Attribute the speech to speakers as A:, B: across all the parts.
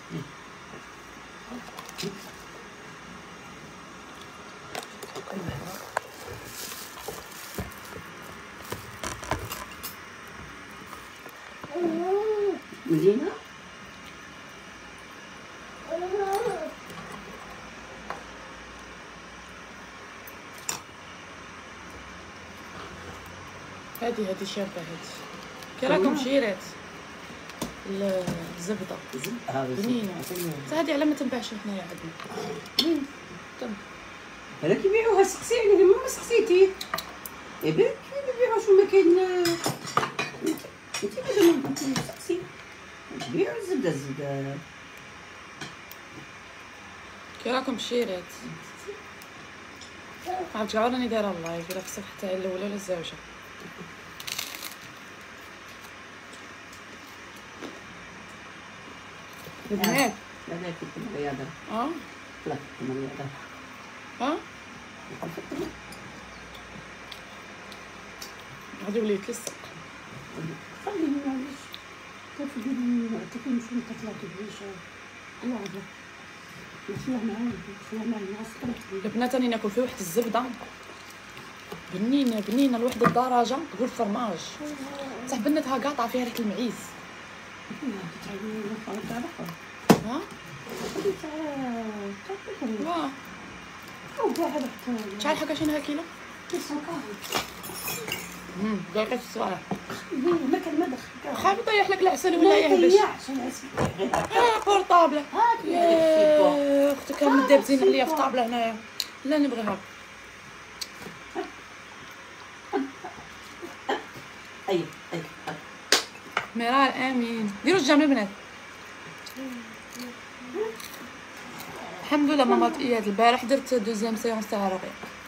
A: مزينة.
B: هادي شابه هادي. كي راكم شيرات الزبده بنينه، بصح هادي على ما تنباعش حنايا عندنا.
A: هذا كيبيعوها، سقسي عليه ما سقسيتيه ياك كيبيعوها شو ما كاين. انت ماذا ما قلتي سقسي كيبيعوا الزبده
B: كي راكم شيرات. عرفت كاع راني دايره اللايف راه في الصفحه الاولى ولا الزوجه. البنات
A: لا كنت الرياضه. لا كنت الرياضه.
B: غادي وليت للسق.
A: خليني معليش كتقولي تكون شنو كتلاقي بليش الله عافاك نخليها مع الناس.
B: البنات راني ناكل فيه واحد الزبده بنينه لواحد الدرجه تقول فرماج، بصح بنتها قاطعه فيها ريحه المعيز. شحال حكا شنو كيلو؟ دايره الصراحه
A: ما كان ما دخل
B: خايف يطيح لك العسل ولا يهبش. بورطابله يا اختي كان مدابزين عليا في الطابله هنايا. لا نبغيها.
A: اي
B: مرال امين ديروا الجام البنات. الحمد لله ماما اياد البارح درت دوزيام سيونس تاع رقي.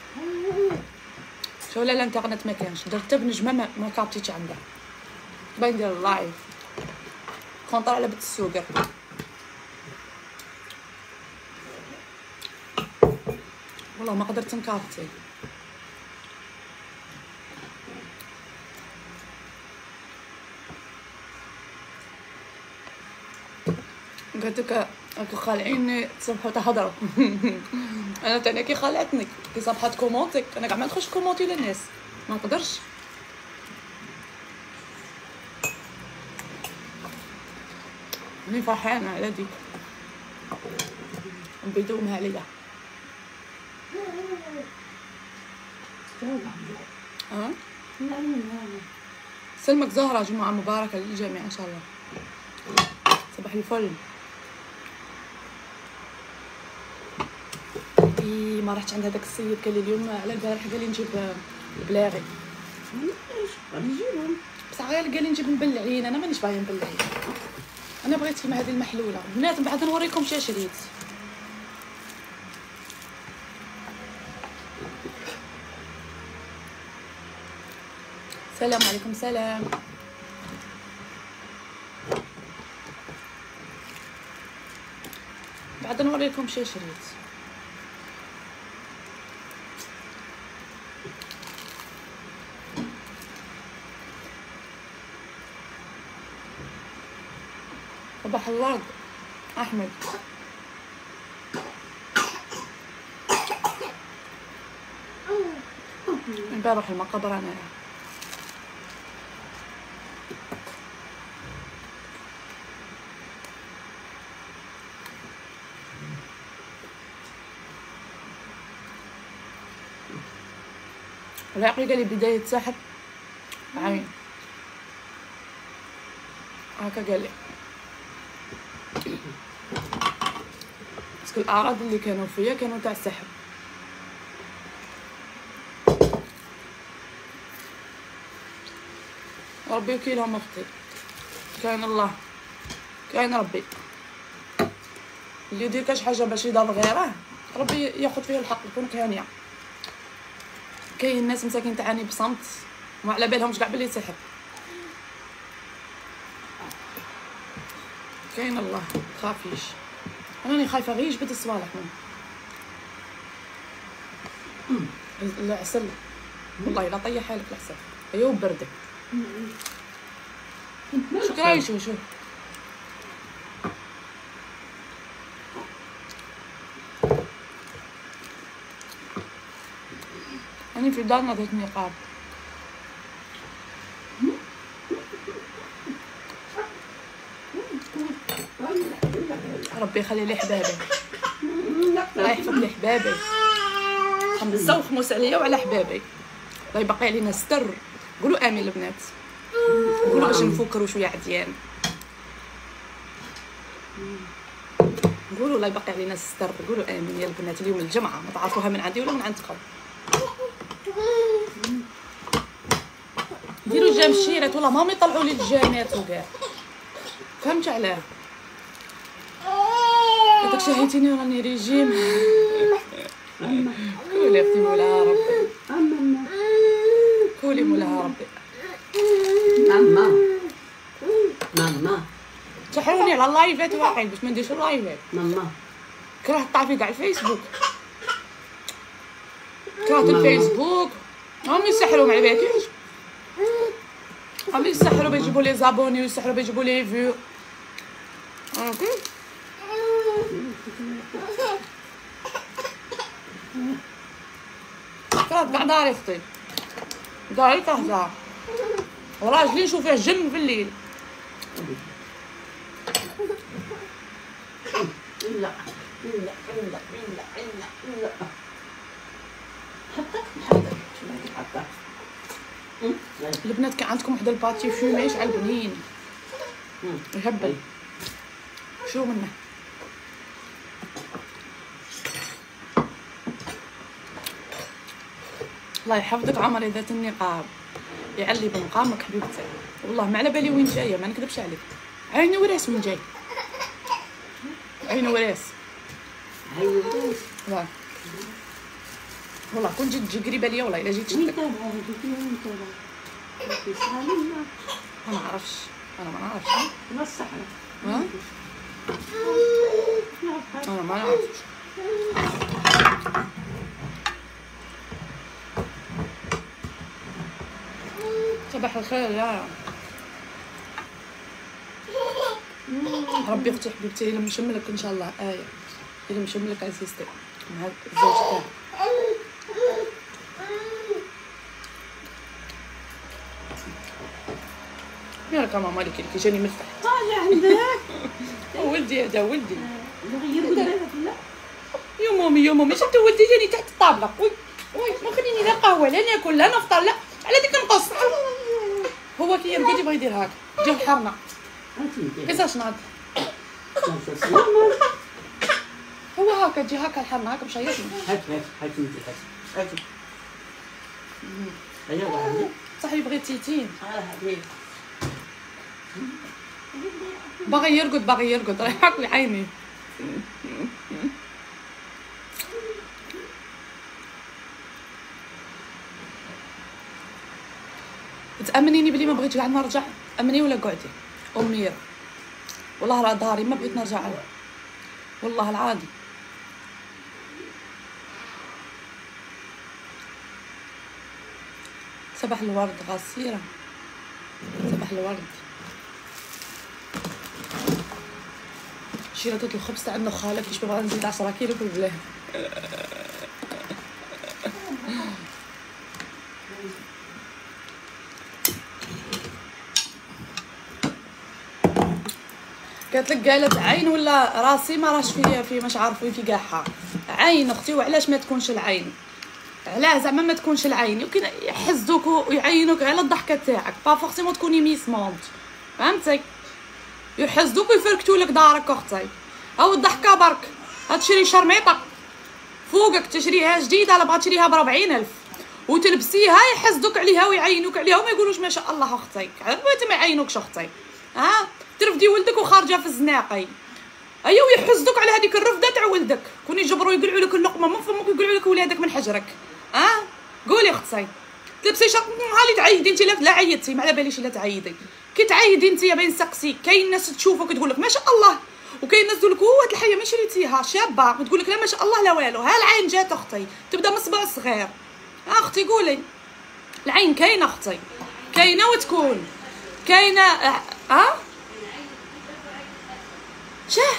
B: شو لا الانترنت ما كانش، درت بنجمه ما كابتيش عندها. باين ندير اللايف كونطر على بنت السوقر. والله ما قدرت نكارتي. قلت لك راكو خالعيني تصبحوا تهضروا. انا تاني كي خلعتني كي صبحات كومونتي انا كاع ما نخش كومونتي للناس ما نقدرش. راني فرحانه على ديك نبيدومها عليا. سلمك زهره جمعه مباركه للجميع ان شاء الله. صباح الفل. ما رحتش عند هذاك السيد قال لي اليوم على البارح قال لي نجيب البلاغي.
A: غادي نجيبهم
B: بصح غير قال لي نجيب مبلعين. انا مانيش باغيه مبلعين، انا بغيت كيما هذه المحلوله. بنات من بعد نوريكم شي شريت. السلام عليكم. سلام. بعد نوريكم شي شريت. صباح الورد احمد. نروح المقبره انا. العقل قال لي بدايه سحر عين هكا قال لي. باسكو الاعراض اللي كانوا فيا كانوا تاع السحر. ربي وكيلهم اختي. كاين الله كاين ربي اللي يدير كاش حاجه باش يضر غيره ربي ياخذ فيه الحق. يكون هانيه. كاين ناس مساكين تعاني بصمت وما على بالهمش كاع بلي سحر. كاين الله تخافيش. راني خايفه غير يجبد الصوالح من العسل. والله لا طيح لك العسل. ايوا بردك. شكرا. شو راني في دارنا ذات النقاب. ربي يخلي لي حبابي، الله يحفظ لي حبابي، خمسة وخمس عليا وعلى حبابي. الله يبقي علينا ستر. قولوا امين البنات، قولوا باش نفكروا شويه عديان. قولوا الله يبقي علينا الستر. قولوا امين يا البنات. اليوم الجمعه، ما تعرفوها من عندي ولا من عندكم. ديروا جام الشيرات ولا مامي طلعوا لي الجامات وكاع. فهمت علاه؟ هذاك شهيتيني راني ريجيم. كولي اختي مولاها ربي، كولي مولاها ربي.
A: ماما
B: تحروني على اللايفات واحد باش ما نديرش اللايفات.
A: ماما
B: كرهت طافي كاع الفيسبوك، كرهت الفيسبوك. هم يسحروا ما بالكيش، هم يسحروا بيجيبوا لي زابوني ويسحروا بيجيبوا لي فيو. كرهت كاع داري اختي، داري كرهتها، وراجلي نشوف فيه جن في الليل.
A: لا لا لا لا لا حطك
B: البنات كان عندكم واحد الباتي فيمي يشعل بنين يهبل. شو منه؟ الله يحفظك عمري ذات النقاب، يعلي بمقامك حبيبتي. والله ما على بالي وين جايه، ما نكذبش عليك. عيني وراس وين جاي، عيني وراس. والله كون جيت تجي قريبه ليا والله الا جيت شفتك. انا ما نعرفش، انا ما نعرفش. ها؟ انا ما نعرفش. صباح الخير يا ربي. اختي حبيبتي الا مشملك ان شاء الله ايه، الا مشملك عزيزتي مع الزوج تاعك. ياك ماما لك كي جاني مرتاح.
A: طالع عندك
B: ولدي هذا ولدي. يا مامي يا مامي شفت ولدي جاني تحت الطابله. وي ما خليني لا قهوه لا ناكل لا نفطر لا على ديك نقص. هو كي يرقد يبغي يدير هاك. جا الحرنا كيفاش ناض هو هاكا تجي هاكا الحرنا هاكا مشيطني.
A: هات ايوا
B: صح يبغي تيتين. باغي يرقد راه يحك لي عيني. تأمنيني بلي ما بغيتش كاع نرجع، امني ولا قعدي امير. والله راه داري ما بغيت نرجع له والله العادي. صباح الورد غسيرة، صباح الورد. شيرة الخبز تاع عندنا خالة كيش بغا نزيد 10 كيلو بالله. قالت لك قالت عين ولا راسي ما راش في مش عارف في كاعها. عين اختي. وعلاش ما تكونش العين؟ علاه زعما ما تكونش العين؟ يمكن يحسدوك ويعينوك على الضحكه تاعك، با فورسيمون تكوني ميسمونت، فهمتي؟ يحسدوك ويفركتوا لك دارك اختي. او الضحكه برك هتشري شرميطه فوقك تشريها جديده، لا بغات تشريها ب40,000 وتلبسيها يحسدوك عليها ويعينوك عليها وما يقولوش ما شاء الله اختي. على بالك ما يعينوكش اختي. ها ترفدي ولدك وخارجه في الزناقي، ايوا يحسدوك على هذيك الرفده تاع ولدك. كون يجبروا يقلعوا لك اللقمه من فمك ويقلعوا لك ولادك من حجرك. قولي اختي تلبسي شرط هالي تعيدي انت. لا عيدتي ما على باليش الا تعيدي. كي تعيدي انت بين سقسي كاين ناس تشوفك تقول لك ما شاء الله، وكاين ناس تقول لك هو الحيه ما شريتيها شابه وتقول لك لا ما شاء الله لا والو. ها العين جات اختي تبدا من صبع صغير. اختي قولي العين كاينه اختي، كاينه وتكون كاينه. شاه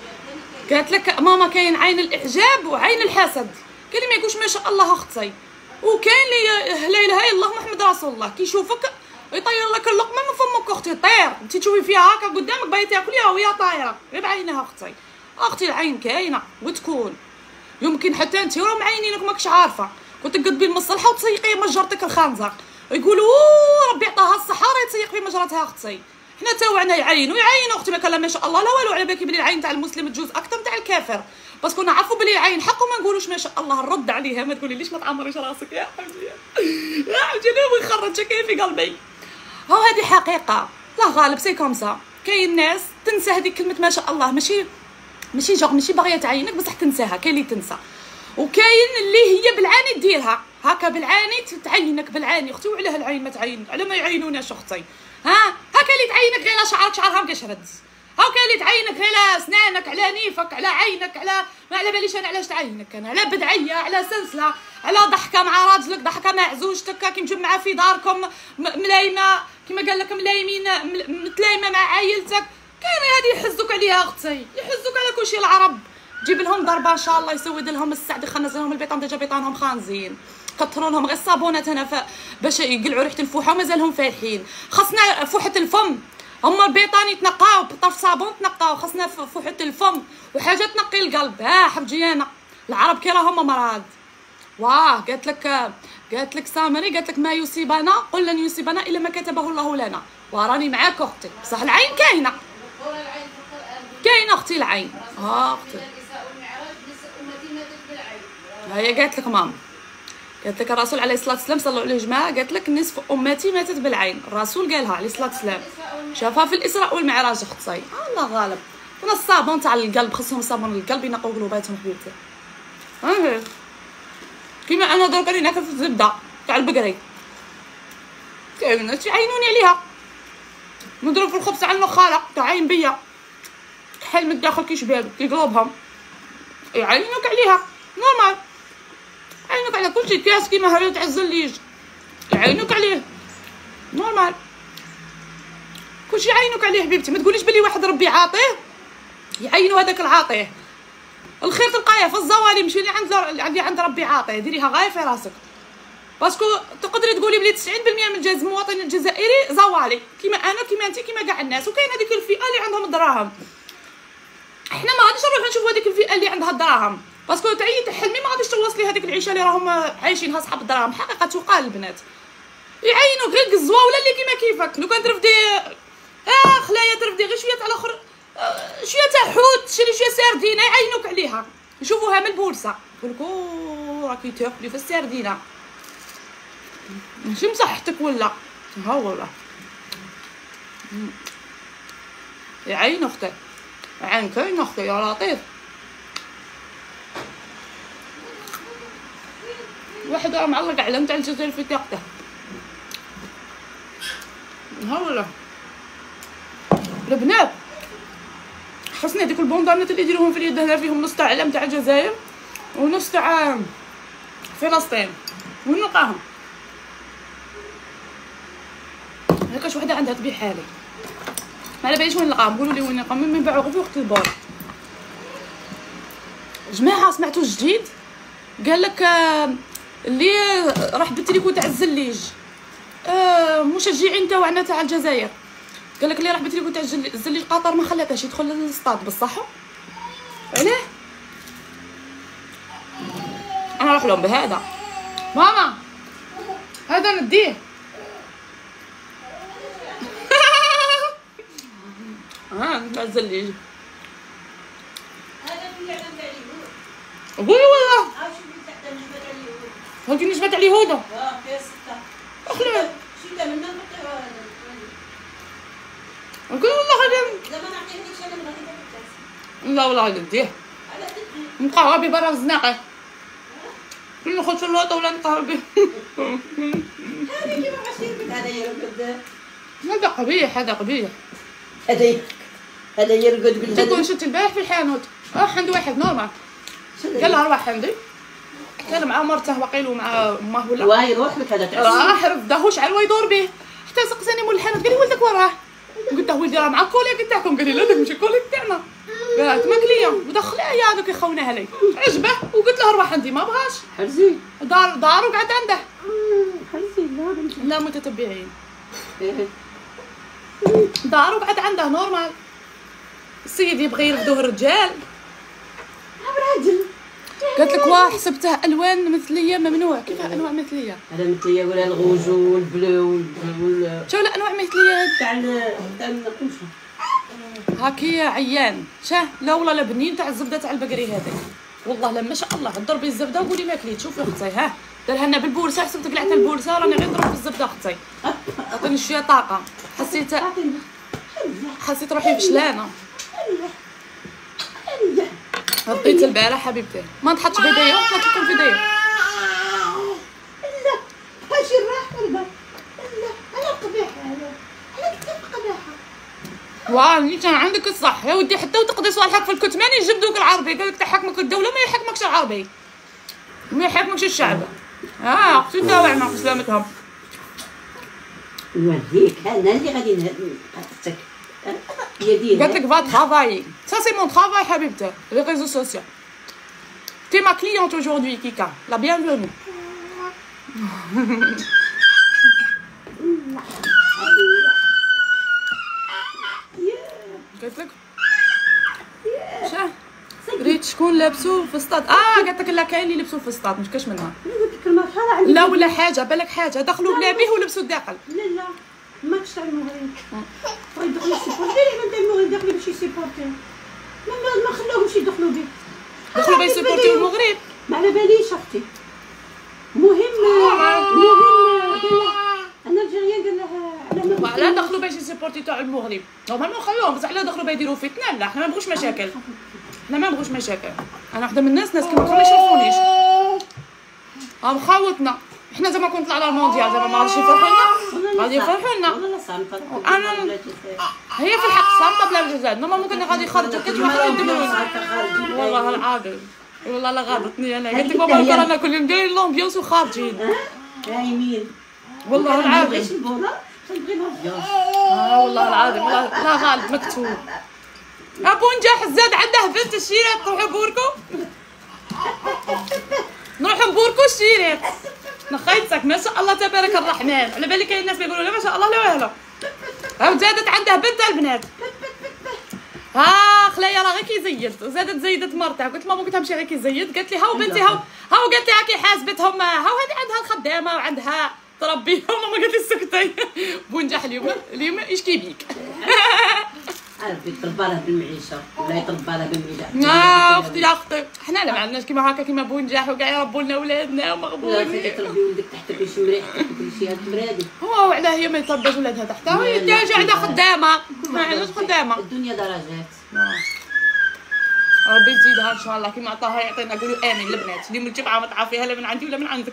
B: قالت لك ماما كاين عين الاعجاب وعين الحسد. قال لي ما يقولش ما شاء الله اختي. وكاين اللي لا اله الا الله محمد رسول الله كيشوفك يطير لك اللقمه من فمك اختي طير، انت تشوفي فيها هكا قدامك باغي تاكليها وهي طايره غير بعينها اختي العين كاينه وتكون يمكن حتى انت راه معينينك ماكش عارفه كنت تقدبي المصلحه وتسيقي مجرتك الخنزق يقولوا ربي عطاها الصحه راه تسيق في مجرتها اختي. حنا تاوعنا يعينوا اختي ما كان ما شاء الله لا والو على بالك بلي العين تاع المسلم تجوز اكثر تاع الكافر بس كنا نعرفوا بلي العين حق وما نقولوش ما شاء الله نرد عليها ما تقولي ليش ما تعمريش راسك يا حبيبي يا حبيبي انا نخرج كاين في قلبي. هاو هذه حقيقه لا غالب سي كومسا. كاين ناس تنسى هذيك كلمه ما شاء الله ماشي جوغ ماشي باغيه تعينك بصح تنساها. كاين اللي تنسى وكاين اللي هي بالعاني ديرها هكا بالعاني تعينك بالعاني اختي. وعلاه العين ما تعين على ما يعينوناش اختي. هكا اللي تعينك غير على شعرك شعرها مقشرد. هاو كاين اللي تعينك غير على اسنانك على نيفك على عينك على ما على باليش انا علاش تعينك انا على بدعيه على سلسله على ضحكه مع راجلك ضحكه مع زوجتك كي مجمعه في داركم ملايمه كيما قال لك ملايمين متلايمه مع عائلتك. كاين هذه يحزوك عليها اختي يحزوك على كلشي. العرب جيب لهم ضربه ان شاء الله يسود لهم السعد يخنز لهم البيطان ديجا بيطانهم خانزين كثروا لهم غير الصابونات هنا باش يقلعوا ريحه الفوحه ومازالهم فالحين. خاصنا فوحه الفم هما البيطان يتنقاو بطرف صابون تنقاو خاصنا فوحه الفم وحاجه تنقي القلب. حبجي انا العرب كي راهم امراض. قالت لك سامري قالت لك ما يصيبنا قل لن يصيبنا الا ما كتبه الله لنا. وراني معاك اختي بصح العين كاينه اختي العين. اختي هي قالت لك ماما قالت لك الرسول عليه الصلاه والسلام صلوا عليه جماعه قالت لك نصف امتي ماتت بالعين. الرسول قالها عليه الصلاه والسلام شافها في الاسراء والمعراج اختي. الله غالب كنا الصابون تاع القلب خصهم صابون القلب ينقوا قلوباتهم حبيبتي. كيما انا درك راني ناكل في الزبده تاع البقري كاين ناس يعينوني عليها نضرب في الخبز على النخاله تعاين بيا كحل من الداخل كيشباب كيقلبهم يعينوك عليها نورمال. يعينوك على كلشي كاس كيما هذا تاع الزليج يعينوك عليه نورمال كلشي يعينوك عليه حبيبتي. ما تقوليش بلي واحد ربي عاطيه يعينوا هذاك العاطيه. الخير تلقايه في الزوالي ماشي اللي عند ربي عاطيه. ديريها غايه في راسك باسكو تقدري تقولي بلي 90% من المواطن الجزائري زوالي كيما انا كيما انت كيما كاع الناس. وكاين هذيك الفئه اللي عندهم الدراهم. احنا ما غاديش نروح نشوفوا هذيك الفئه اللي عندها الدراهم باسكو تعيي حلمي ما غاديش توصلي هذيك العيشه اللي راهم عايشينها صحاب الدراهم. حقيقه تقال البنات يعينوك غير الزواوله اللي كيما كيفك. لو كان ترفدي خلايا ترفدي غير شويه تاع الاخر شويه تاع حوت شري شويه سردينه يعينوك عليها يشوفوها من البورصه يقولك راكي تاكلي في السردينه ماشي مصحتك ولا ها والله. يعين اختي عين كاين اختي يا لطيف. واحد راه معلق علم تاع الجزائر في طاقته ها والله. البنات خاصني هذيك البوندانات اللي يديروهم في اليد هنا فيهم نص تاع علم تاع الجزائر ونص تاع فلسطين وين نلقاهم؟ هكاش وحده عندها تبيع حالي ما على باليش وين نلقاهم. قولوا لي وين نلقاهم من باعوا غير في وقت البور. جماعه سمعتوا جديد قال لك اللي راح بالتليفون تاع الزليج مشجعين تاعنا تاع الجزائر قال لك اللي راح بالتليفون تاع الزليج قطر ما خلاتهاش يدخل للسطاد بصح علاه انا نروح لهم بهذا ماما هذا نديه تاع الزليج
A: هذا اللي يعلم تاع اليهود.
B: قولي والله
A: شوفي تحت النجمه تاع اليهود.
B: هاكي نجمه تاع اليهود
A: فيها 6
B: اخلي
A: شيله منها نحطها
B: نقول والله غادي
A: زعما نعطيهالكش انا من غادي الكاس.
B: لا والله غادي نديه
A: على تدي
B: نبقى غابي برا الزناقه كل نخرج في اللوطه ولا نبقى غابي.
A: هذا كيما باش يرقد هذا يرقد
B: هذا قبيح هذا قبيح.
A: هذا يرقد بالهدى.
B: تكون شفت البارح في الحانوت عند واحد نورمال قال لها روح عندي كان مع مرته وقيل ومع امه ولا
A: واه يروح لك هذا تاع
B: راح رفداه شعل ويدور به حتى سقساني مول الحانوت قال لي ولدك وين راه؟ قلت له ولدي راه مع الكوليك تاعكم قال لي لا داك ماشي الكوليك تاعنا جات ما كليون ودخلها يا هذوك يخونها لي عجبه وقلت له روح عندي ما بغاش
A: حرزي
B: دار وقعد عنده
A: حرزي لا بنتي
B: لا متتبعين
A: إيه.
B: دار وقعد عنده نورمال. السيد يبغي يرفدوه الرجال
A: راجل
B: قالت لك واه حسبته الوان مثليه ممنوع. كيف انواع مثليه؟
A: هذا مثليه ولا الغوج والبلو
B: شو الانواع مثليه
A: تاع النقوشه
B: هاكي عيان شاه لا والله لا بنين تاع الزبده تاع البقري هذاك والله لا ما شاء الله ضربي الزبده وقولي ما كليت. شوفي اختي ها دارها لنا بالبورصه حسبت قلعت البورصه راني غير نضرب في الزبده اختي عطيني شويه طاقه. حسيت روحي فشلانه. رضيت البارح حبيبتي ما نحطش فيديو قلت لكم فيديو
A: لا هاجي راح لا انا قبيحه انا كنت قبيحه
B: واه كان عندك الصح يا ودي حتى وتقضي صالحك في الكتمان يجبدوك العربي قال لك تحكمك الدوله ما يحكمكش العربي ما يحكمكش الشعب. اختي تاوعنا في سلامتهم.
A: نوريك انا اللي غادي نقصك يدي
B: قالت لك va travailler ça c'est mon travail حبيبتي les réseaux sociaux. T'es ma cliente aujourd'hui Kika la bienvenue. قالت لك شاه ريت شكون لابسو فسطاط. قالت لك لا كاين اللي لبسو فسطاط مش كاش منها لا ولا حاجه بالك حاجه دخلوا بلا به ولبسوا الداخل.
A: لا ماكش تاع المغرب بغا يدخلوا يسيبورتي لي من المغرب داخلين باش يسيبورتي ما خلاوهمش يدخلوا به
B: دخلوا باش يسيبورتيو المغرب
A: ما على باليش اختي. مهم انا الجيريان قال لها
B: وعلى دخلوا باش يسيبورتي تاع المغرب نورمالمون خلوهم بصح على دخلوا باش يديروا فتنه. لا حنا ما نبغوش مشاكل حنا ما نبغوش مشاكل. انا وحده من ناس كيما ما يشوفونيش مخاوتنا حنا زعما كون طلع على المونديال زعما ما غاديش يفرحوا لنا غادي يفرحوا لنا. انا هي في الحق صامته بلا جزاء نورمالمون كان غادي يخرجوا كتواحد يديروا والله العظيم والله لا غاضتني انا قلت لك بابا رانا كل يوم دايرين لومبيونس وخارجين
A: نايمين
B: والله العظيم والله العظيم والله لا غالب مكتوب. ابو نجاح زاد عنده بنت الشيرات تروحوا بوركو نروحوا نبوركو الشيرات نخيتك ما شاء الله تبارك الرحمن. على بالي كاين الناس يقولوا لا ما شاء الله لا والو. عاود زادت عنده بنت البنات خلايا راه غير كيزيد وزادت زيدت مرتها. قلت ماما قلت لها غير كيزيد قالت لي هاو بنتي هاو قالت لي هاكي حاسبتهم هاو هذه عندها الخدامه وعندها تربيهم. ماما قالت لي سكتي بونجح اليوم ايش كيبيك
A: عرفي تربى له بالمعيشه ولا يتربى له بالميدان.
B: اختي يا اختي حنا لا ما عندناش كيما هكا كيما بونجاح وكاع يربوا لنا ولادنا ومغبونين.
A: لا تربي ولدك تحت بيش مريح كل شيء هاد مرادي
B: هو علاه هي ما يترباش ولادها تحتها وهي جا عندها خدامه ما عندهاش خدامه.
A: الدنيا درجات.
B: ربي يزيدها ان شاء الله كيما عطاها يعطينا. قولوا امين البنات اليوم الجمعه ما تعرفيها لا من عندي ولا من عندك.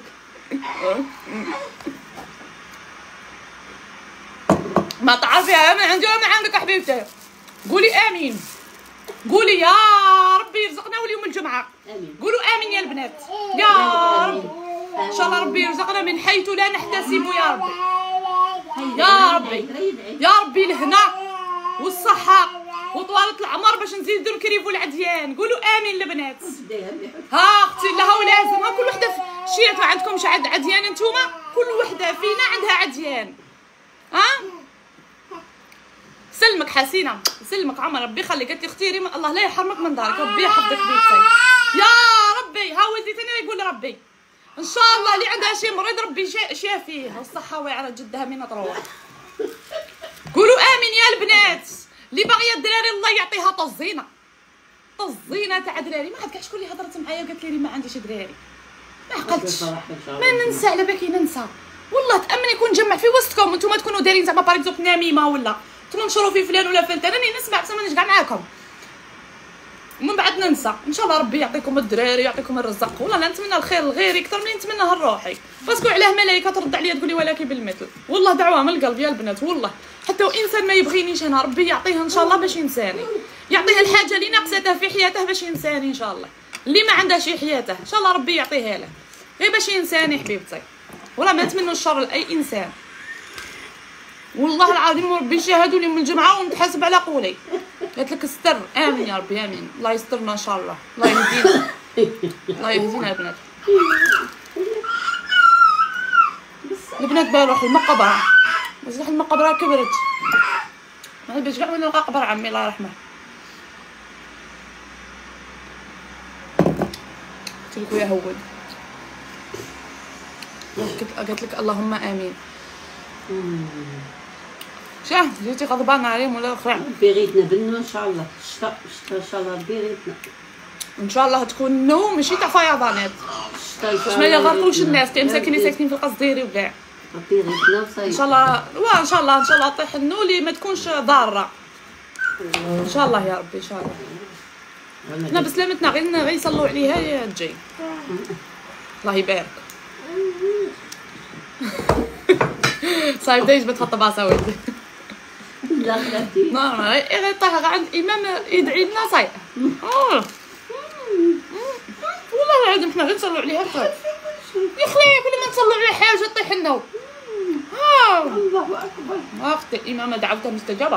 B: ما تعرفيها من عندي ولا من عندك حبيبتي. قولي امين قولي يا ربي يرزقنا واليوم الجمعه. قولوا امين يا البنات يا رب ان شاء الله ربي يرزقنا من حيث لا نحتسب يا ربي يا ربي يا ربي الهنا والصحه وطوالة العمر باش نزيدو نكريفو العديان. قولوا امين البنات. اختي لا هو لازم كل وحده شيرات ما عندكمش عديان نتوما كل وحده فينا عندها عديان. سلمك حسينه سلمك عمر ربي يخليك. قالت لي اختي ريما الله لا يحرمك من دارك ربي يحفظك بيتي يا ربي. ها ولدي ثاني يقول ربي ان شاء الله اللي عندها شي مريض ربي شافيه والصحه واعره جدها من تروح. قولوا امين يا البنات. اللي باغيه الدراري الله يعطيها طزينه تاع دراري. ما عاد كاع شكون اللي هضرت معايا وقالت لي ما عنديش دراري ما عقلتش ما ننسى على بالك ننسى والله. تامني يكون نجمع في وسطكم وانتم تكونوا دايرين زعما باغ اكزومبل نميمه ولا تنشروا في فلان ولا فلان راني نسمع بصح مانيش كاع معاكم ومن بعد ننسى. ان شاء الله ربي يعطيكم الدراري يعطيكم الرزق. والله انا نتمنى الخير لغيري اكثر من نتمناه لروحي باسكو علاه ملائكه ترد عليا تقول لي ولكن بالمثل. والله دعوه من القلب يا البنات والله. حتى وانسان ما يبغينيش انا ربي يعطيه ان شاء الله باش ينساني يعطيه الحاجه اللي ناقصته في حياته باش ينساني ان شاء الله. اللي ما عندهاش في حياته ان شاء الله ربي يعطيها له غير باش ينساني حبيبتي. والله ما نتمنى الشر لاي انسان والله العظيم. ربي يشهدوا لي من الجمعه ونتحاسب على قولي قالت لك استر. امين يا ربي امين. الله يسترنا ان شاء الله. الله يهدينا. الله يهدينا البنات. البنات بقى روح المقبره، بس راح المقبره كبرت. ما باش كاع نلقى قبر عمي الله يرحمه. قلت لك يا هود. قالت لك اللهم امين. شاه جيتي غضبانه عليهم ولا اخرى؟
A: ربي غيدنا بنو ان شاء الله. الشتا ان شاء الله ربي غيدنا
B: ان شاء الله تكون نوم ماشي تاع فيضانات.
A: الشتا ان شاء الله.
B: باش ما يغرقوش الناس تاع مساكين ساكنين في القصديري وكاع.
A: ربي غيدنا وصايب
B: ان شاء الله. ان شاء الله ان شاء الله طيح النولي ما تكونش ضاره ان شاء الله يا ربي ان شاء الله. حنا بسلامتنا غير يصلوا عليها يا تجي. الله يبارك. صايب دايج بتحط بعصا ولدي.
A: لا خلاتي
B: نورمال غير طيح عند الامام يدعي لنا صايب. والله العظيم حنا غير نصلوا عليها بخير يا خليه. كل ما نصلوا على حاجه طيح النوم.
A: الله اكبر.
B: اختي الامامه دعوتها مستجابه.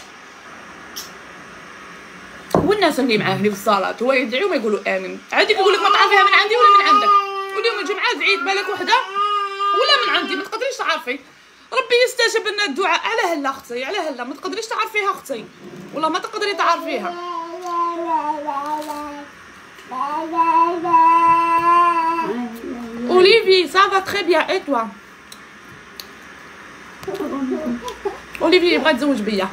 B: والناس اللي معاه اللي في الصلاه هو يدعي وما يقولوا امين. عادي يقول لك ما تعرفيها من عندي ولا من عندك. واليوم الجمعه دعيت بالك وحده ولا من عندي ما تقدريش تعرفي. ربي يستجب لنا الدعاء. على هلا اختي على هلا ما تقدريش تعرفيها اختي والله ما تقدري تعرفيها. اوليفي سافا تري بيان اي توا. اوليفي يبغى يتزوج بيا.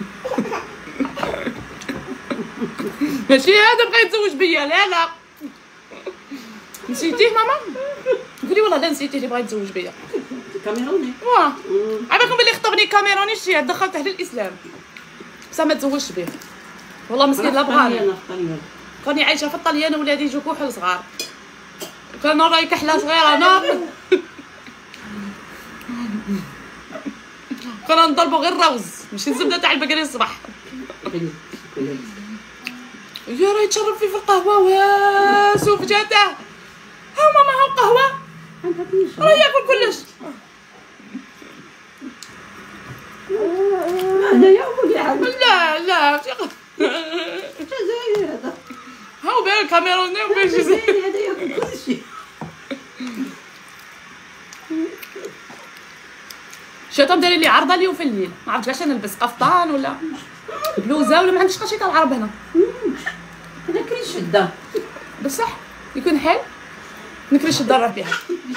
B: ماشي هذا بغى يتزوج بيا. لا لا نسيتيه ماما؟ قولي والله لا نسيتيه اللي بغى يتزوج بيا.
A: كاميروني.
B: واه عباكم بلي خطبني كاميروني شي دخلته للاسلام بصح ما تزوجش به. والله مسكين لا بغاني. كوني عايشه في الطليان ولادي يجوا كحل صغار. كان راهي كحله صغيره انا كنا نضربوا غير الروز ماشي الزبده تاع البقري الصباح. يا راهي تشرب فيه في القهوه واسو فجاته. ها ماما ها القهوه راه ياكل كلش.
A: هذا يا ولي عاد.
B: لا لا
A: جزائري هذا.
B: هاو بين كاميروني وبين جزائري.
A: هذا ياكل كل شيء.
B: شاتهم دايرين لي عرضه اليوم في الليل. ما عرفتش واش نلبس قفطان ولا بلوزه ولا ما عنديش قشي تاع العرب هنا.
A: انا كري شده
B: بصح يكون حال نكري شده نروح بها.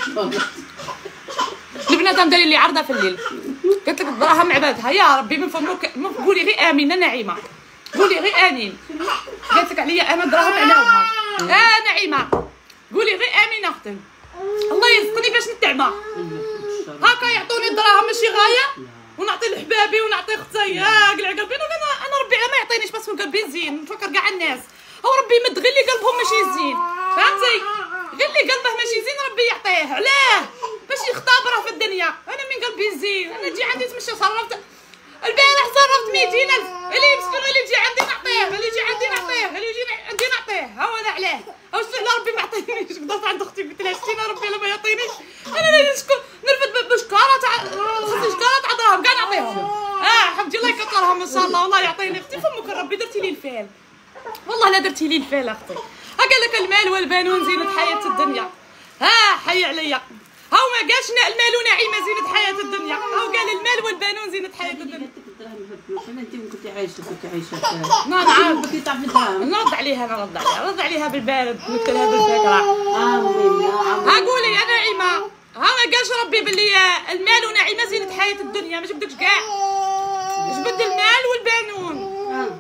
B: البنات دايرين لي عرضه في الليل. قالت لك الدراهم عبادها يا ربي من فمك. قولي غير امين نعيمه. قولي غير امين. قالت لك عليا انا دراهم علاوها. نعيمه قولي غير امين اختي. الله يرزقني باش نتعبى. هاكا يعطوني الدراهم ماشي غايه ونعطي لحبابي ونعطي اختي. قلع قلبي انا ربي ما يعطينيش بس قلبي زين. نفكر كاع الناس هو ربي يمد غير اللي قلبهم ماشي زين. فهمتي غير اللي قلبه ماشي زين ربي يعطيه. علاه باش يختبره في الدنيا. انا من قلبي زين انا تجي عندي تمشي صرفت البارح صرفت 200,000. اللي مسكين اللي يجي عندي نعطيه اللي يجي عندي نعطيه اللي يجي عندي نعطيه. هو انا علاه واش على ربي ما عطينيش. قدرت عند اختي قلت لها شتينا ربي لما يعطينيش انا نرفد بشكاره تاع خصني شكاره تاع دراهم كاع نعطيهم. حبيبتي الله يكثرهم ان شاء الله. والله يعطيني اختي فمك ربي درتي لي الفال. والله لا درتي لي الفال اختي. قال لك المال والبنون زينة حياة الدنيا. حي عليا. هاو ما قالش المال ونعيمه زينة حياة الدنيا. هاو قال المال والبنون زينة حياة الدنيا.
A: انت كنت عايشه
B: نعم
A: كنت تعرفي الدراهم.
B: نرد عليها رد عليها بالبارد قلت لها بالفكره. قولي يا نعيمه ها ما قالش ربي باللي المال ونعيمه زينة حياة الدنيا. ما جبدكش كاع جبد المال والبنون.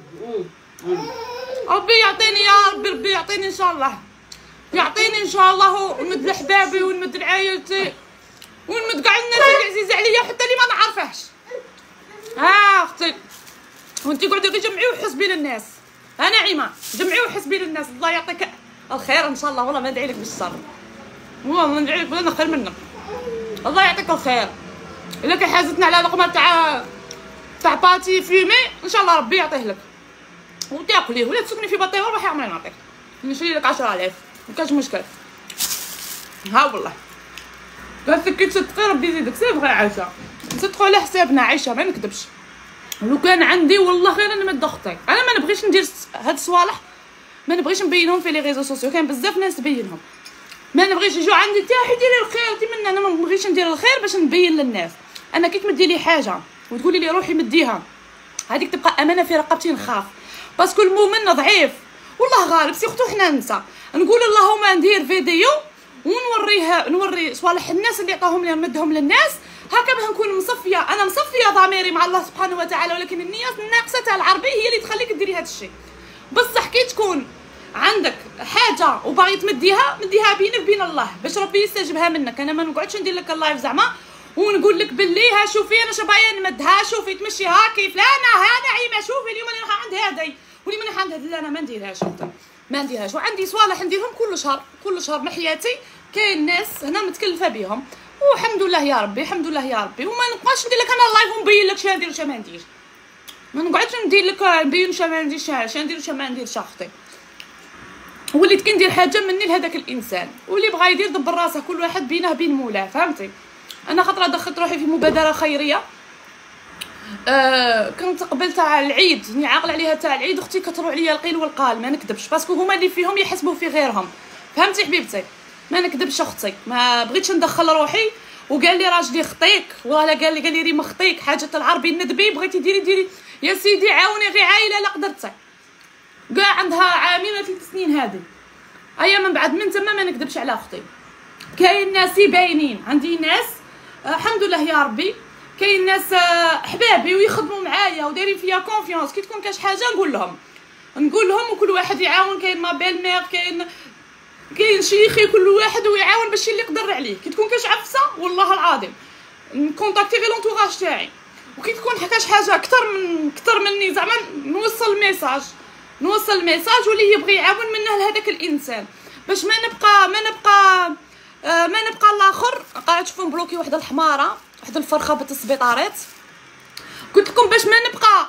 B: ربي يعطيني يا ربي يعطيني ان شاء الله. يعطيني ان شاء الله ونمد لحبابي ونمد لعائلتي ونمد كاع الناس اللي عزيزه عليا حتى اللي ما نعرفهاش. اختي وانتي قعدي غير جمعي وحسبي للناس. نعيمه جمعي وحسبي للناس. الله يعطيك الخير ان شاء الله. والله ما ندعي لك بالشر والله ما ندعي لك ولا خير منك. الله يعطيك الخير. الا كان حازتنا على لقمه تاع باتي فيمي ان شاء الله ربي يعطيه لك وتاكليه ولا تسكني في بطيخ روحي عمري نعطيك. نشري لك 10,000 ما كاش مشكل. والله قالت لك كي تصدقي ربي يزيدك. سي فغي عايشه نصدقوا على حسابنا عايشه ما نكذبش. لو كان عندي والله غير انا مد اختي. انا ما نبغيش ندير هاد الصوالح، ما نبغيش نبينهم في لي ريزو سوسيو، كاين بزاف ناس تبينهم، ما نبغيش يجوا عندي تاعي ديري الخير دي انا ما نبغيش ندير الخير باش نبين للناس. انا كي تمدي لي حاجه وتقولي لي روحي مديها، هذيك تبقى امانه في رقبتي، نخاف باسكو المؤمن ضعيف والله غالب. سيختو حنا نسا نقول اللهم ندير فيديو نوري صوالح الناس اللي عطاهم لي نمدهم للناس، هكا باه نكون مصفيه. انا مصفيه ضميري مع الله سبحانه وتعالى، ولكن النيه الناقصه تاع العربي هي اللي تخليك ديري هذا الشيء. بصح كي تكون عندك حاجه وباغي تمديها، مديها بينك وبين الله باش ربي يستجبها منك. انا ما نقعدش ندير لك اللايف زعما ونقول لك باللي ها شوفي انا شبايا نمدها، شوفي تمشيها كيف لا انا ها نعيمه، شوفي اليوم انا راح عند هذي واليوم انا عند هذي. لا انا ما نديرهاش، ما نديرهاش. وعندي صوالح نديرهم كل شهر من حياتي. كاين ناس هنا متكلفه بهم والحمد لله يا ربي، الحمد لله يا ربي. وما نبقاش ندير لك انا اللايف ونبين لك شنو ندير وشنو ما نديرش، ما نقعدش ندير لك نبين شنو ما نديرش، شنو ندير وشنو ما نديرش. اختي وليت كندير حاجه مني لهذاك الانسان، واللي بغى يدير دبر راسه، كل واحد بينه بين مولاه، فهمتي. انا خطره دخلت روحي في مبادره خيريه، كنت قبل تاع العيد ني عاقل عليها تاع العيد، اختي كثروا عليا القيل والقال، ما نكذبش باسكو هما اللي فيهم يحسبوا في غيرهم، فهمتي حبيبتي. ما نكذبش اختي، ما بغيتش ندخل روحي. وقال لي راجلي خطيك، والله قال لي ريم خطيك، حاجه العربي ندبي بغيتي ديري يا سيدي عاوني غير عايله لا قدرتي. كاع عندها عامين ولا 3 سنين هذه. ايا من بعد من تما ما نكذبش على اختي. كاين ناس باينين، عندي ناس الحمد لله يا ربي، كاين ناس احبابي ويخدموا معايا ودايرين فيا كونفيونس. كي تكون كاش حاجه نقول لهم وكل واحد يعاون. كاين ما بيل مير، كاين شيخي، كل واحد ويعاون باش اللي يقدر عليه. كي تكون كاش عفسه والله العظيم نكونتاكتي غير لونطوراج تاعي. وكي تكون كاش حاجه اكثر مني زعما نوصل الميساج واللي يبغي يعاون منه لهذاك الانسان، باش ما نبقى الاخر. قاعد تشوفوا مبلوكي واحد الحماره، واحد الفرخه بالسبيطارات. قلت لكم باش ما نبقى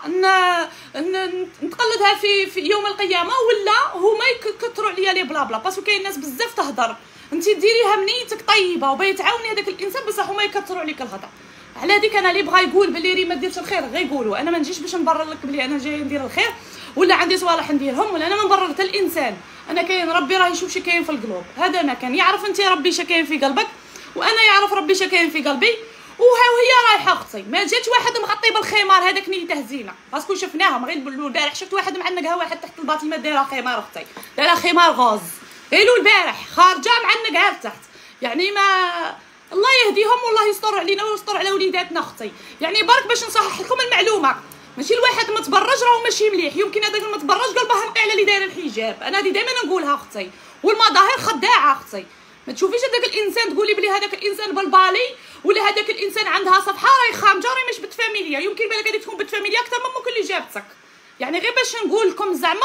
B: نتقلدها في يوم القيامه، ولا هما يكثروا عليا لي بلا بلا. باسكو كاين ناس بزاف تهضر، انت ديريها بنيتك طيبه وباغي تعاوني هذاك الانسان، بصح هما يكثروا عليك الهضره. على هذيك انا اللي بغى يقول بلي ريم ما ديرش الخير غير يقولوا. انا ما نجيش باش نبرر لك بلي انا جايه ندير الخير ولا عندي صوالح نديرهم، ولا انا ما نبرر حتى الانسان. انا كاين ربي راه يشوف شي كاين في القلوب، هذا ما كان يعرف انت ربي شا كاين في قلبك، وانا يعرف ربي شا كاين في قلبي. وهي رايحه اختي، ما جاتش واحد مغطي بالخمار هذاك نيته زينه، باسكو شفناهم غير البارح. شفت واحد معنقها واحد تحت الباطيمه دايره خمار اختي، دايره خمار غوز قالوا البارح خارجه معنقها لتحت. يعني ما الله يهديهم والله يستر علينا ويستر على وليداتنا اختي. يعني برك باش نصحح لكم المعلومه، ماشي الواحد متبرج راهو ماشي مليح. يمكن هذاك المتبرج قلبه نقي على اللي داير الحجاب. انا هذه دائما نقولها اختي، والمظاهر خداعه اختي. ما تشوفيش هذاك الانسان تقولي بلي هذاك الانسان بالبالي ولا هذاك الانسان عندها صفحه راهي خامجه راهي مش بنت فاميليا. يمكن بالك هذه تكون بنت فاميليا اكثر من ممكن اللي جابتك. يعني غير باش نقول لكم زعما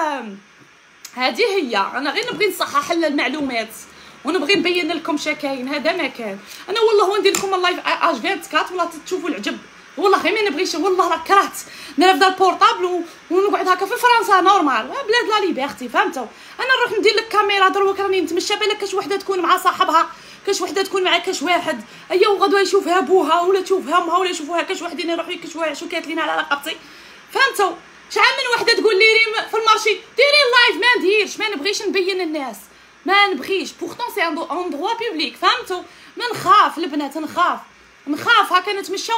B: هذه هي. انا غير نبغي نصحح المعلومات ونبغي نبين لكم شكاين، هذا ما كان. انا والله وندير لكم اللايف اج 24 والله تشوفوا العجب. والله غير ما نبغيش، والله راه كرهت نرفد البورطابل ونقعد هكا في فرنسا نورمال بلاد لا ليبرتي، فهمتوا. انا نروح ندير لك كاميرا دروك راني نتمشى، بالك كاش وحده تكون مع صاحبها، كاش وحده تكون مع كاش واحد ايا وغدوه يشوفها بوها ولا تشوفها امها ولا يشوفوها كاش وحدين يروحوا يكشفوها شو كانت لينا على رقبتي، فهمتوا. شحال من وحده تقول لي ريم في المارشي ديري اللايف، ما نديرش، ما نبغيش نبين الناس، ما نبغيش. بورتون سي ان اندروا بوبليك، فهمتوا. ما نخاف البنات، نخاف هكا نتمشى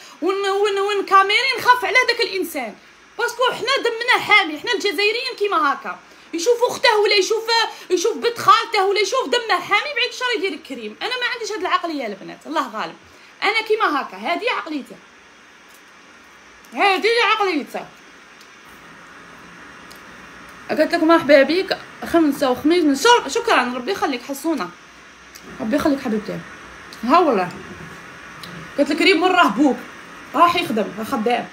B: ون كاميري، نخاف على هذاك الانسان باسكو حنا دمنا حامي. حنا الجزائريين كيما هكا، يشوف اخته ولا يشوف بنت خالته ولا يشوف دمه حامي بعيد الشر يدير الكريم. انا ما عنديش هاد العقليه البنات، الله غالب. انا كيما هكا، هذه عقليتي، هذه عقليتي. قلت لكم مرحبا بك خمسة وخميس من شهر. شكرا، ربي يخليك حسونه، ربي يخليك حبيبتي. ها والله قلت لك ريم راه بوك راح يخدم، خدام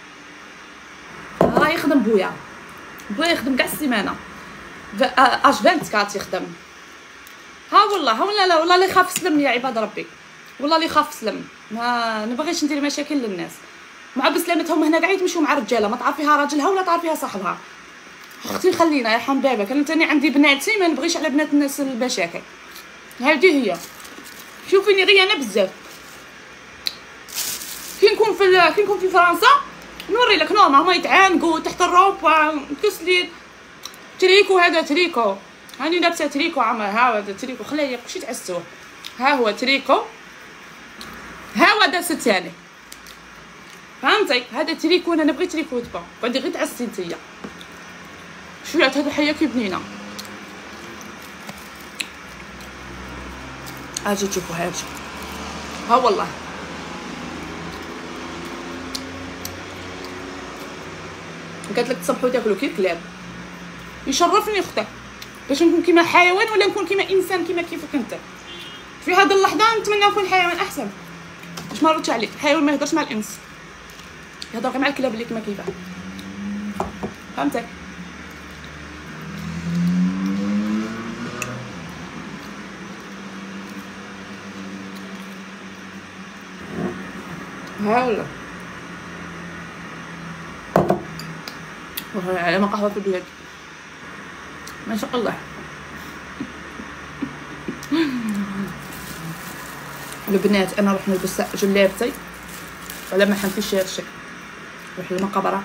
B: راه يخدم. بويا يخدم كاع السيمانه اش 24 يخدم. ها والله لا والله اللي يخاف سلم يا عباد ربي، والله اللي يخاف سلم. ما نبغيش ندير مشاكل للناس. مع بسلامتهم هنا قاعد يمشيو مع رجاله ما تعرفيها راجلها ولا تعرفيها صاحبها. اختي خلينا يرحم بابك، انا تاني عندي بناتي ما نبغيش على بنات الناس المشاكل. هذه هي. شوفيني غيانه بزاف كي نكون في فرنسا نوري لك نورمال هما يتعانقوا تحت الروب كسلي تريكو. هذا تريكو، هاني لابسه تريكو عمر. ها هذا تريكو، خليه كلشي تعسوه. ها هو تريكو، ها هو هذا ستاني، فهمتي؟ هذا تريكو، انا نبغي تريكو تبا بعدي غير تعسي نتيا شويه. هذا حياكي بنينه. اجي تشوفوا هاجي. ها والله قالت لك تصبحوا تاكلوا كي الكلاب. يشرفني اختك باش نكون كيما حيوان ولا نكون كيما انسان كيما كيفك انت. في هذه اللحظه نتمنى نكون حيوان احسن باش ما نردش عليك. الحيوان ما يهضرش مع الانس، يهضر غير مع الكلاب اللي كيما كيفاه، فهمتك؟ هلا وهي على ما قهوه في البلاد ما شاء الله. البنات انا نروح نلبس جلابتي ولا ما حنمشيش هادشي، نروح للمقبره.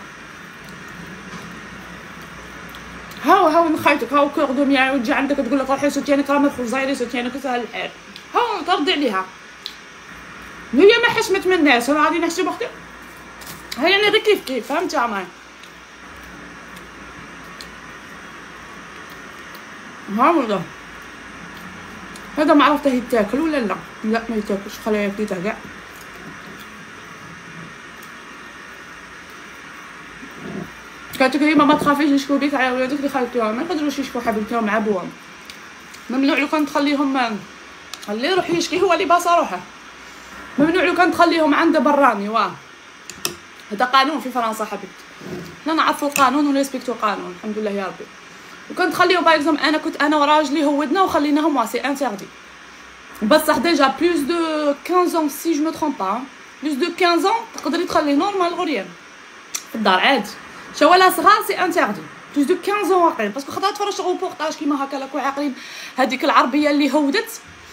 B: هاو من خايتك، هاو كور دومي يعاود تجي عندك تقول لك روحي سوتيانك راه مرخو زايري سوتيانك وسهل الحال. هاو ترضي عليها، هي ما حشمت من الناس. انا غادي نحشم اختي، هي انا غير كيف فهمتي عمري. ها والله هذا ما عرفته يتاكل ولا لا. لا ما يتاكلش، خليه ياكلته كاع. قالت لك ما تخافيش يشكو بيك على ولادك اللي خالتوها، ما يقدروش يشكو حبيبتهم مع بوهم. ممنوع لو كان تخليهم، خليه يروح يشكي هو اللي باص روحه. ممنوع لو كان تخليهم عنده براني. واه هذا قانون في فرنسا حبيبتي، حنا نعرفوا القانون ونريسبكتو القانون الحمد لله يا ربي. وكان تخليهم باغ اكزومبل كنت انا وراجلي هودنا وخليناهم سي انتردي، بصح ديجا بلوس دو 15 سي جو مو ترومب با، بلوس دو 15 تقدري تخليه نورمال غريان في الدار عادي. شوالا صغار سي انتردي بلوس دو 15 واقيلا. باسكو خاطر تفرجت روبورتاج كيما هكا لاكو عاقلين هذيك العربيه اللي هودت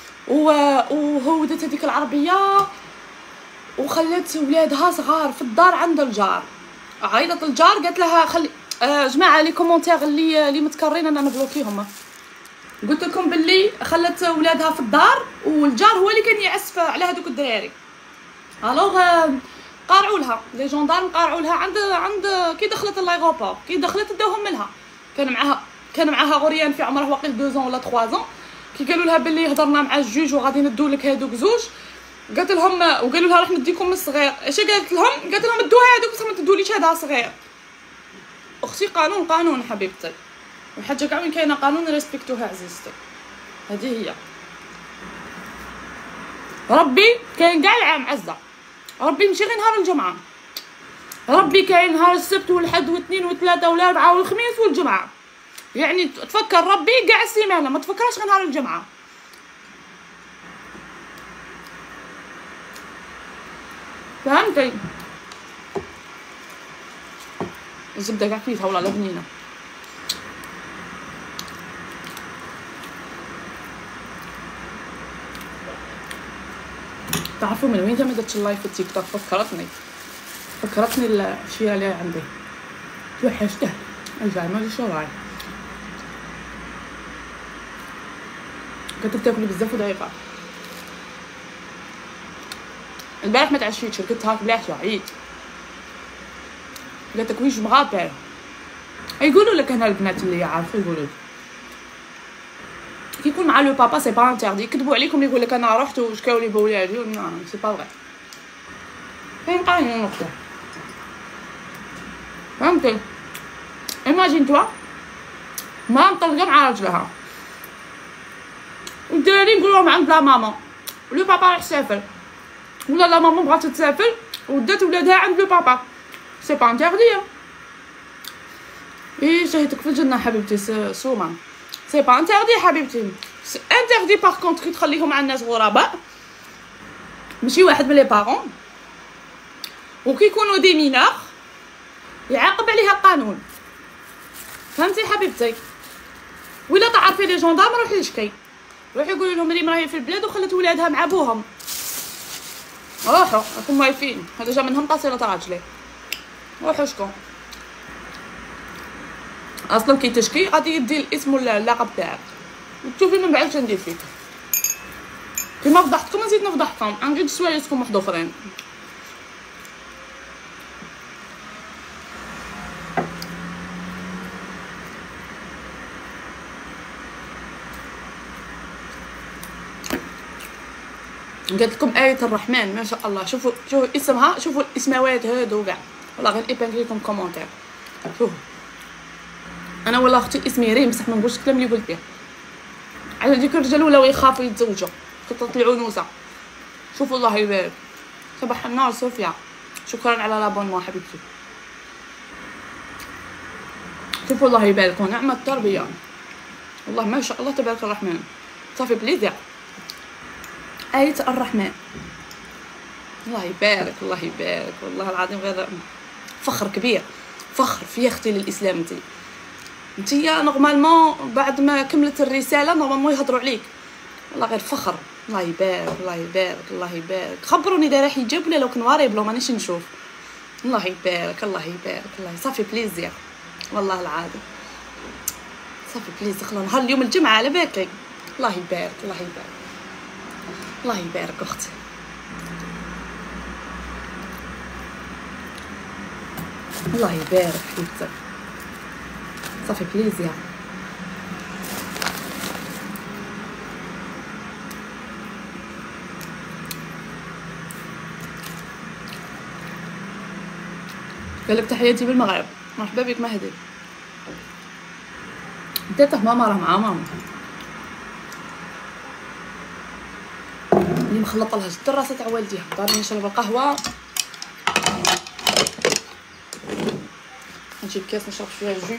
B: وهودت هذيك العربيه وخلت ولادها صغار في الدار عند الجار. عيطت الجار قالت لها خلي جماعه لي كومونتير اللي متكررين انا نبلوكيهم. قلت لكم باللي خلت ولادها في الدار والجار هو اللي كان يعسف على هذوك الدراري. الوغ قارعوا لها لي جوندارم، قارعوا لها عند كي دخلت لايغوبور. كي دخلت داوهم لها، كان معاها غريان في عمره واقيل 2 ولا 3 كي قالوا لها باللي هضرنا مع الجوج وغادي ندو لك هذوك زوج. قالت لهم وقالوا لها راح نديكم الصغير. اش قالت لهم؟ قالت لهم دوها هذوك بصح ما تدوليش هذا صغير. اختي قانون حبيبتي، والحاجه كاع وين كاينه قانون ريسبكتوها عزيزتي. هذه هي. ربي كاين كاع العام عزه، ربي ماشي غير نهار الجمعه، ربي كاين نهار السبت والحد والاثنين والثلاثه والاربعاء والخميس والجمعه. يعني تفكر ربي كاع السيمانه، ما تفكرش غير نهار الجمعه. فهمتي؟ الزبده كاع فيها والله لا بنينه. تعرفوا من وين ما درتش اللايف في التيك توك؟ فكرتني الشيره اللي عندي توحشته. ارجع ما ادري شو راي. كنت تاكلي بزاف ودقيقه. البارح ما تعشيتش، قلت هاك بالعشاء عييت. قالت لك ويش مغابر. يقولوا لك هنا البنات اللي يعرفوا يقولوا لك كي يكون مع لو بابا سي با انتردي. يكذبوا عليكم يقول لك انا رحت وشكاو لي بولادي. نو سي با فري. فين قانون اختي؟ فهمتي؟ ايماجين توا ما مطلقه مع راجلها والدراري نقول لهم عند لا ماما، لو بابا راح يسافر ولا لا ماما بغات تسافر ودات ولادها عند لو بابا. سي با انتردي. ايه شهيتك في الجنه حبيبتي سوما. سي با انتردي حبيبتي. انتردي باغ كونطخ تخليهم مع الناس غرباء، ماشي واحد من لي بارون، وكي يكونوا دي مينور يعاقب عليها القانون. فهمتي حبيبتي؟ ولا تعرفي لي جوندارم روحي يشكي، روحي يقولوا لهم مريم راهي في البلاد وخلت ولادها مع بوهم. روحوا راكم واقفين، هذا جا منهم قصيره راجلي. وحوشكم اصلا كي تشكي غادي يدي الاسم ولا اللقب تاعك وتشوفي من بعد شندير فيك. كيما فضحتكم نزيد نفضحكم، نجيب سوايعكم واحد اخرين. قلت لكم آية الرحمن ما شاء الله. شوفوا اسمها، شوفوا الاسماوات هادو كاع والله غير ايبانكي لكم كومونتير. شوفوا انا والله اختي اسمي ريم بصح ما نقولش الكلام اللي قلتيه. على ديك الرجال ولاو يخافوا يتزوجوا خطط العنوسه. شوفوا الله يبارك. صباح النور صوفيا، شكرا على لابونمون حبيبتي. شوفوا الله يبارك ونعم التربيه والله ما شاء الله تبارك الرحمن. صافي بليزير آية الرحمن. الله يبارك الله يبارك والله العظيم غير فخر كبير، فخر في اختي للاسلام. انتيا نورمالمون بعد ما كملت الرساله نورمالمون يهضروا عليك والله غير فخر. الله يبارك الله يبارك الله يبارك. خبروني دايره حجاب ولا لو كنواري بلو مانيش نشوف. الله يبارك الله يبارك الله. صافي بليزير والله العظيم صافي بليزير. خلينا نهار اليوم الجمعه على باكي. الله يبارك الله يبارك الله يبارك اختي. الله يبارك حبيبتي. صافي بليزير. قالك تحياتي بالمغرب. مرحبا بك مهدي. تيتا ماما راه مع ماما اللي مخلطه لها الدراسه تاع والديها. دارني نشرب القهوه نجيب كاس نشرب فيها الجو.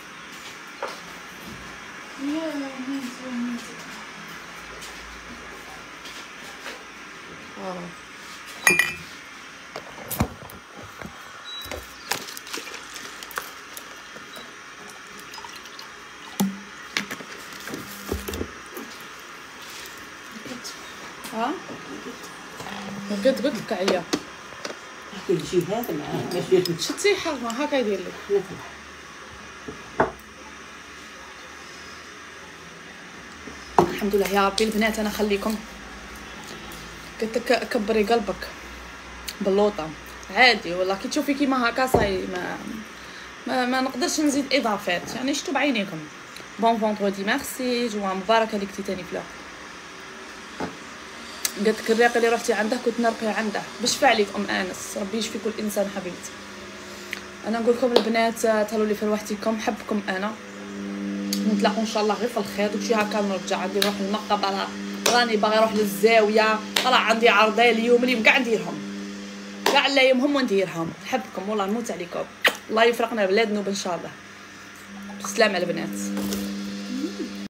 B: قلت لك عيا
A: تجي هذا معاه باش
B: شتي حرمه هكا يدير لك. الحمد لله يا ربي. البنات انا خليكم قلت لك كبري قلبك بلوطه عادي والله. كي تشوفي كيما هكا صاي ما نقدرش نزيد اضافات يعني. شفتوا بعينيكم. بون فوندردي ميرسي جوا مباركه لك تاني فلوق. قلت لك الريق اللي رحتي عنده كنت نرقي عنده. بشفع لك ام انس ربي يشفي كل انسان حبيبتي. انا نقول لكم البنات تهلوا لي في روحتكم. حبكم انا. نتلاقوا ان شاء الله غير في الخير. وشي هكا نرجع عندي نروح للمقبره. راني باغي نروح للزاويه. راه عندي عرضين اليوم اللي كاع نديرهم كاع الايامهم ونديرهم. نحبكم والله نموت عليكم. الله يفرقنا بلاد نوب ان شاء الله. بسلامه البنات.